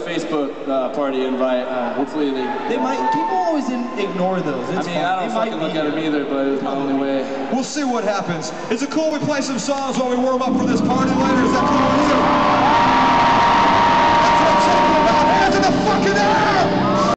Facebook party invite. Hopefully they might. People always ignore those. It's I mean, I don't fucking look at them either, but it was my only way. We'll see what happens. Is it cool we play some songs while we warm up for this party later? Is that cool with you?